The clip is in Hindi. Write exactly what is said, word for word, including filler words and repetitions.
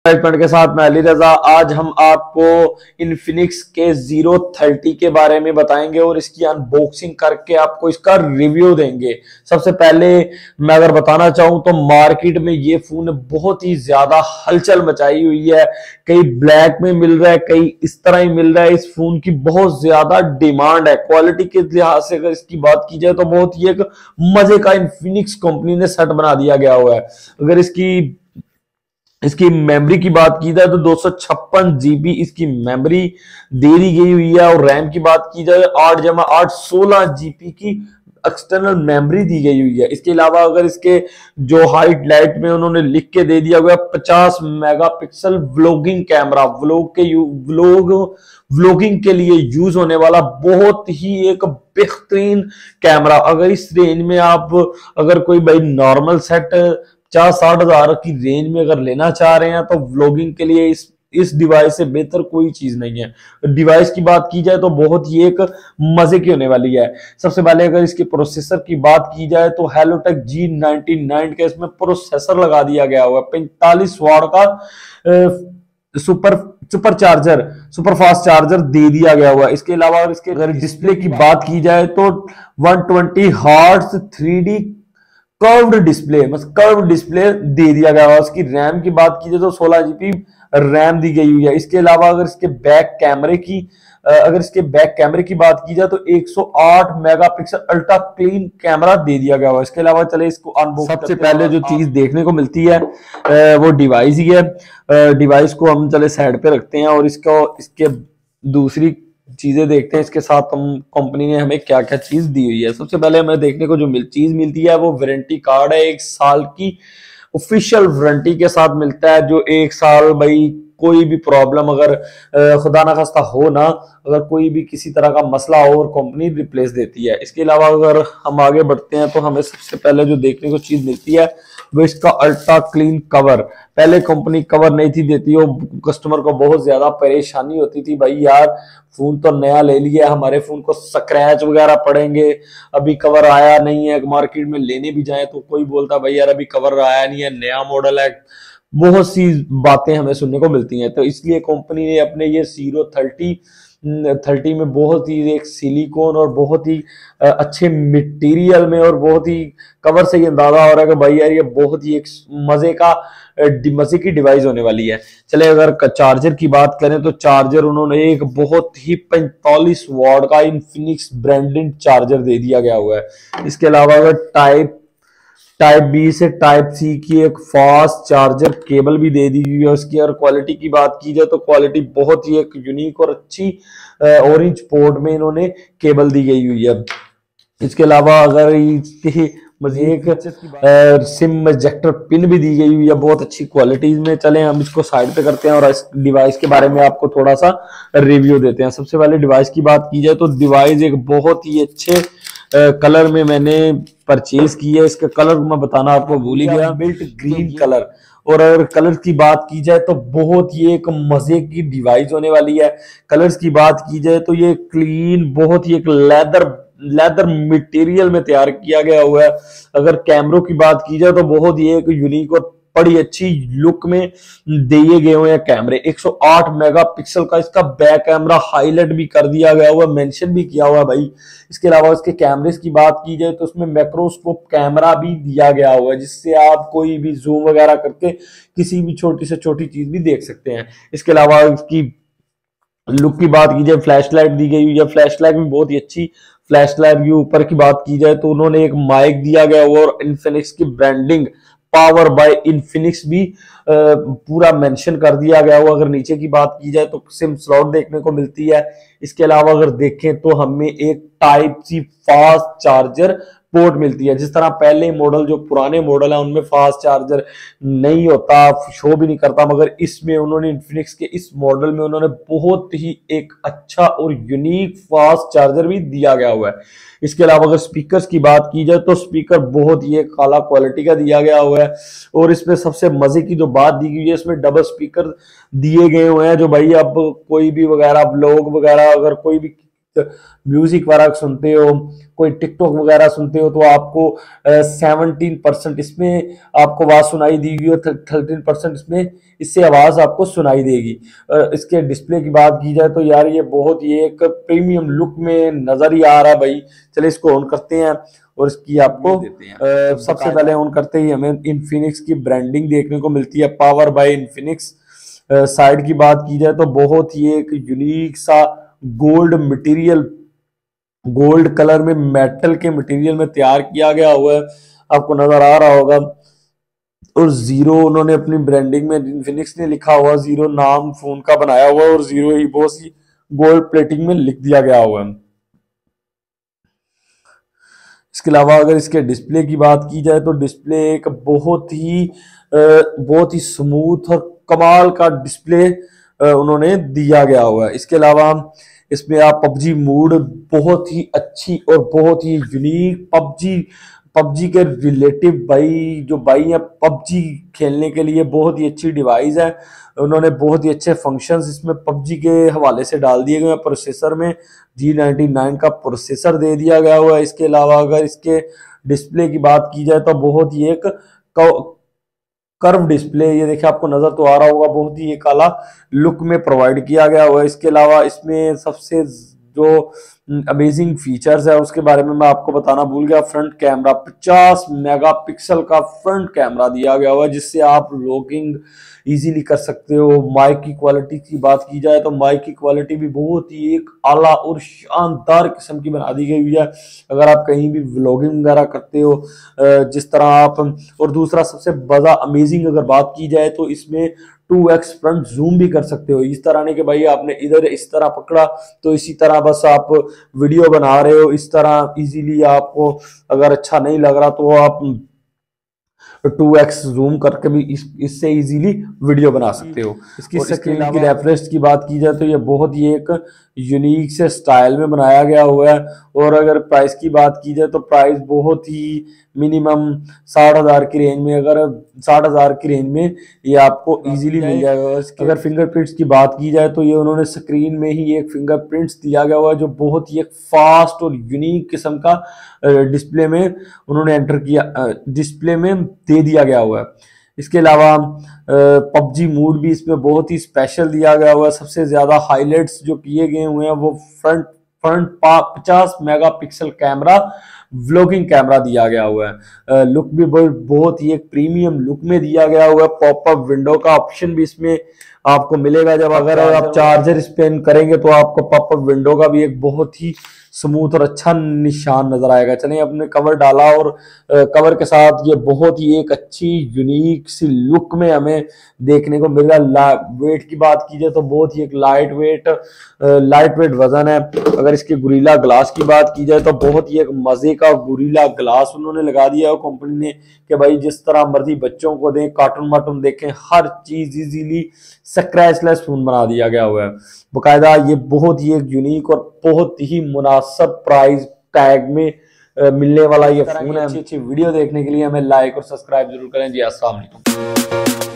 मैनेजमेंट के साथ मैं अली रजा। आज हम आपको इन्फिनिक्स के ज़ीरो थर्टी के बारे में बताएंगे और इसकी अनबॉक्सिंग करके आपको इसका रिव्यू देंगे। सबसे पहले मैं अगर बताना चाहूं तो मार्केट में ये फोन बहुत ही ज्यादा हलचल मचाई हुई है। कई ब्लैक में मिल रहा है, कई इस तरह ही मिल रहा है। इस फोन की बहुत ज्यादा डिमांड है। क्वालिटी के लिहाज से अगर इसकी बात की जाए तो बहुत ही एक मजे का इन्फिनिक्स कंपनी ने सेट बना दिया गया हुआ है। अगर इसकी इसकी मेमोरी की बात की जाए तो दो सौ छप्पन जीबी इसकी मेमोरी दे दी गई हुई है और रैम की बात की जाए आठ जमा आठ सोलह जीबी की एक्सटर्नल मेमोरी दी गई हुई है। इसके अलावा अगर इसके जो हाइट लाइट में उन्होंने लिख के दे दिया हुआ पचास मेगापिक्सल व्लॉगिंग कैमरा, व्लॉग के व्लॉग व्लॉगिंग के लिए यूज होने वाला बहुत ही एक बेहतरीन कैमरा। अगर इस रेंज में आप अगर कोई भाई नॉर्मल सेट पचास साठ हजार की रेंज में अगर लेना चाह रहे हैं तो व्लॉगिंग के लिए इस इस डिवाइस से बेहतर कोई चीज नहीं है। डिवाइस की बात की जाए तो बहुत ही एक मजे की होने वाली है। सबसे पहले अगर इसके प्रोसेसर की बात की जाए तो हेलोटेक जी नाइनटी नाइन का इसमें प्रोसेसर लगा दिया गया हुआ है। पैंतालीस वाट का super super charger super fast charger दे दिया गया हुआ है। इसके अलावा इसके अगर डिस्प्ले की बात की जाए तो one twenty hertz three D curved display बस कर्व्ड डिस्प्ले दे दिया गया है। उसकी रैम की बात की जाए तो सोलह जीबी रैम दी गई हुई है। इसके अलावा अगर इसके बैक कैमरे की अगर इसके बैक कैमरे की बात की जाए तो एक सौ आठ मेगापिक्सल अल्ट्रा क्लीन कैमरा दे दिया गया है। इसके अलावा चले इसको अनबॉक्स सबसे पहले जो चीज देखने को मिलती है वो डिवाइस ही है। डिवाइस को हम चले साइड पे रखते हैं और इसको इसके दूसरी चीजें देखते हैं इसके साथ हम कंपनी ने हमें क्या क्या चीज दी हुई है। सबसे पहले हमें देखने को जो मिल, चीज मिलती है वो वारंटी कार्ड है। एक साल की ऑफिशियल वारंटी के साथ मिलता है, जो एक साल भाई कोई भी प्रॉब्लम अगर खुदा ना खास्ता हो ना, अगर कोई भी किसी तरह का मसला हो और कंपनी रिप्लेस देती है। इसके अलावा अगर हम आगे बढ़ते हैं तो हमें सबसे पहले जो देखने को चीज मिलती है वो इसका अल्ट्रा क्लीन कवर। पहले कंपनी कवर नहीं थी देती, वो कस्टमर को बहुत ज्यादा परेशानी होती थी, भाई यार फोन तो नया ले लिया, हमारे फोन को स्क्रैच वगैरह पड़ेंगे, अभी कवर आया नहीं है। मार्केट में लेने भी जाए तो कोई बोलता भाई यार अभी कवर आया नहीं है, नया मॉडल है। बहुत सी बातें हमें सुनने को मिलती हैं, तो इसलिए कंपनी ने अपने ये ज़ीरो थर्टी थर्टी में बहुत ही एक सिलिकॉन और बहुत ही अच्छे मटेरियल में और बहुत ही कवर से ये अंदाजा हो रहा है कि भाई यार ये बहुत ही एक मजे का मजे की डिवाइस होने वाली है। चले अगर चार्जर की बात करें तो चार्जर उन्होंने एक बहुत ही पैंतालीस वाट का इन्फिनिक्स ब्रांडेड चार्जर दे दिया गया हुआ है। इसके अलावा अगर टाइप टाइप बी से टाइप सी की एक फास्ट चार्जर केबल भी दे दी गई है। उसकी अगर क्वालिटी की बात की जाए तो क्वालिटी बहुत ही एक यूनिक और अच्छी ऑरेंज पोर्ट में इन्होंने केबल दी गई हुई है। इसके अलावा अगर इसकी मजीद एक सिम इजेक्टर पिन भी दी गई हुई है बहुत अच्छी क्वालिटीज में। चले हम इसको साइड पे करते हैं और इस डिवाइस के बारे में आपको थोड़ा सा रिव्यू देते हैं। सबसे पहले डिवाइस की बात की जाए तो डिवाइस एक बहुत ही अच्छे कलर में मैंने परचेज की है। इसका कलर मैं बताना आपको भूल ही गया, बिल्ट ग्रीन कलर। और अगर कलर की बात की जाए तो बहुत ही एक मजे की डिवाइस होने वाली है। कलर्स की बात की जाए तो ये क्लीन बहुत ही एक लेदर लेदर मटेरियल में तैयार किया गया हुआ है। अगर कैमरों की बात की जाए तो बहुत ही एक यूनिक और बड़ी अच्छी लुक में दिए गए हुए हैं कैमरे। एक सौ आठ मेगापिक्सल का इसका बैक कैमरा हाईलाइट भी कर दिया गया हुआ, मेंशन भी किया हुआ भाई। इसके अलावा इसके कैमरेस की बात की जाए तो उसमें मैक्रोस्कोप कैमरा भी दिया गया हुआ है, जिससे आप कोई भी जूम वगैरह करके किसी भी छोटी से छोटी चीज भी देख सकते हैं। इसके अलावा इसकी लुक की बात की जाए फ्लैश लाइट दी गई हुई है। फ्लैश लाइट भी बहुत ही अच्छी फ्लैश लाइट की ऊपर की बात की जाए तो उन्होंने एक माइक दिया गया हुआ और इन्फिनिक्स की ब्रांडिंग पावर बाय इन्फिनिक्स भी आ, पूरा मेंशन कर दिया गया हुआ। अगर नीचे की बात की जाए तो सिम स्लॉट देखने को मिलती है। इसके अलावा अगर देखें तो हमें एक type C fast charger port मिलती है। जिस तरह पहले मॉडल जो पुराने मॉडल है उनमें फास्ट चार्जर नहीं होता, शो भी नहीं करता, मगर इसमें उन्होंने इन्फिनिक्स के इस मॉडल में उन्होंने बहुत ही एक अच्छा और यूनिक फास्ट चार्जर भी दिया गया हुआ है। इसके अलावा अगर स्पीकर्स की बात की जाए तो स्पीकर बहुत ही एक काला क्वालिटी का दिया गया हुआ है। और इसमें सबसे मजे की जो बात दी गई है, इसमें डबल स्पीकर दिए गए हुए हैं, जो भाई अब कोई भी वगैरह ब्लॉग वगैरह अगर कोई भी म्यूजिक वगैरह सुनते हो, कोई टिकटॉक वगैरह सुनते हो, तो आपको सेवनटीन परसेंट इसमें आपको आवाज सुनाई देगी और थर्टीन परसेंट इसमें इससे आवाज आपको सुनाई देगी। इसके डिस्प्ले की बात की जाए तो यार ये बहुत ही एक प्रीमियम लुक में नजर ही आ रहा है भाई। चलिए इसको ऑन करते हैं और इसकी आपको देते हैं। आ, सबसे पहले ऑन करते ही हमें इन्फिनिक्स की ब्रांडिंग देखने को मिलती है, पावर बाय इन्फिनिक्स। साइड की बात की जाए तो बहुत ही एक यूनिक सा गोल्ड मटेरियल, गोल्ड कलर में मेटल के मटेरियल में तैयार किया गया हुआ है, आपको नजर आ रहा होगा। और जीरो उन्होंने अपनी ब्रांडिंग में इन्फिनिक्स ने लिखा हुआ, जीरो नाम फोन का बनाया हुआ और जीरो ही बहुत सी गोल्ड प्लेटिंग में लिख दिया गया हुआ है। इसके अलावा अगर इसके डिस्प्ले की बात की जाए तो डिस्प्ले एक बहुत ही बहुत ही स्मूथ और कमाल का डिस्प्ले उन्होंने दिया गया हुआ है। इसके अलावा इसमें आप पबजी मोड बहुत ही अच्छी और बहुत ही यूनिक पबजी पबजी के रिलेटिव भाई जो भाई है पबजी खेलने के लिए बहुत ही अच्छी डिवाइस है। उन्होंने बहुत ही अच्छे फंक्शंस इसमें पबजी के हवाले से डाल दिए गए हैं। प्रोसेसर में जी नाइनटी नाइन का प्रोसेसर दे दिया गया हुआ है। इसके अलावा अगर इसके डिस्प्ले की बात की जाए तो बहुत ही एक कर्व डिस्प्ले, ये देखिए आपको नजर तो आ रहा होगा, बहुत ही एक काला लुक में प्रोवाइड किया गया हुआ है। इसके अलावा इसमें सबसे जो अमेजिंग फीचर्स है उसके बारे में मैं आपको बताना भूल गया। फ्रंट कैमरा पचास मेगापिक्सल का फ्रंट कैमरा दिया गया हुआ है जिससे आप व्लॉगिंग इजीली कर सकते हो। माइक की क्वालिटी की बात की जाए तो माइक की क्वालिटी भी बहुत ही एक आला और शानदार किस्म की बना दी गई हुई है अगर आप कहीं भी व्लॉगिंग वगैरह करते हो जिस तरह आप। और दूसरा सबसे बड़ा अमेजिंग अगर बात की जाए तो इसमें टू एक्स फ्रंट जूम भी कर सकते हो। इस तरह नहीं कि भाई आपने इधर इस तरह पकड़ा तो इसी तरह बस आप वीडियो बना रहे हो, इस तरह इजीली आपको अगर अच्छा नहीं लग रहा तो आप टू एक्स जूम करके भी इस इससे इजीली वीडियो बना सकते हो। इसकी स्क्रीन की रेफ्रेश की बात की जाए तो ये बहुत ही एक यूनिक से स्टाइल में बनाया गया हुआ है। और अगर प्राइस की बात की जाए तो प्राइस बहुत ही मिनिमम साठ हजार की रेंज में, अगर साठ हजार की रेंज में ये आपको इजीली मिल जाएगा। अगर फिंगरप्रिंट्स की बात की जाए तो ये उन्होंने स्क्रीन में ही एक फिंगरप्रिंट्स दिया गया हुआ है जो बहुत ही एक फास्ट और यूनिक किस्म का डिस्प्ले में उन्होंने एंटर किया, डिस्प्ले में दे दिया गया हुआ है। इसके अलावा पबजी मोड भी इसमें बहुत ही स्पेशल दिया गया हुआ है। सबसे ज्यादा हाईलाइट्स जो किए गए हुए हैं वो फ्रंट फ्रंट पचास मेगापिक्सल कैमरा व्लॉगिंग कैमरा दिया गया हुआ है। लुक भी बहुत ही एक प्रीमियम लुक में दिया गया हुआ है। पॉपअप विंडो का ऑप्शन भी इसमें आपको मिलेगा। जब अगर आप चार्जर स्पेन करेंगे तो आपको पॉपअप विंडो का भी एक बहुत ही स्मूथ और अच्छा निशान नजर आएगा। चलिए अपने कवर डाला और कवर के साथ ये बहुत ही एक अच्छी यूनिक सी लुक में हमें देखने को मिल रहा है। वेट की बात की जाए तो बहुत ही एक लाइट वेट लाइट वेट वजन है। अगर इसके गुरीला ग्लास की बात की जाए तो बहुत ही एक मजे का गुरीला ग्लास उन्होंने लगा दिया है कंपनी ने कि भाई जिस तरह मर्जी बच्चों को दें, कार्टून वार्टून देखें, हर चीज इजीली स्क्रैचलेस फोन बना दिया गया हुआ है। बकायदा ये बहुत ही एक यूनिक और बहुत ही मुनासिब प्राइस टैग में मिलने वाला ये फोन है। अच्छी अच्छी वीडियो देखने के लिए हमें लाइक और सब्सक्राइब जरूर करें जी। अस्सलाम वालेकुम।